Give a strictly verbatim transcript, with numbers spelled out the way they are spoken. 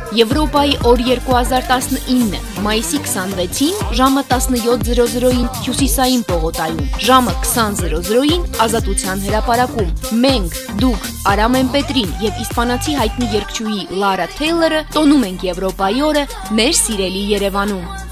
Եվրոպայի օր երկու հազար տասնինը, մայիսի քսանվեցին, ժամը տասնյոթ զրո զրոյին Հյուսիսային պողոտայում, ժամը քսան զրո զրոյին Ազատության հրապարակում։ Մենք, դուք, Արամեն Պետրին և իսպանացի հայտնի երգչուհի Լարա Թեյլորը տոնում ենք Եվրոպայի օրը մեր սիրելի Երևանում։